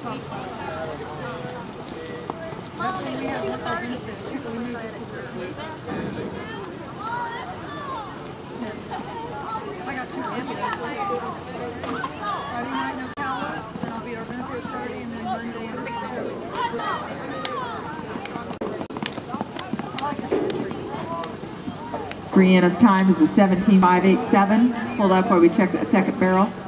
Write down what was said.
I got 2 candidates. Friday night, no Ocala, then I'll be at our benefit Saturday, and then Monday and Brianna's time is a 17.587. Hold up while we check that second barrel.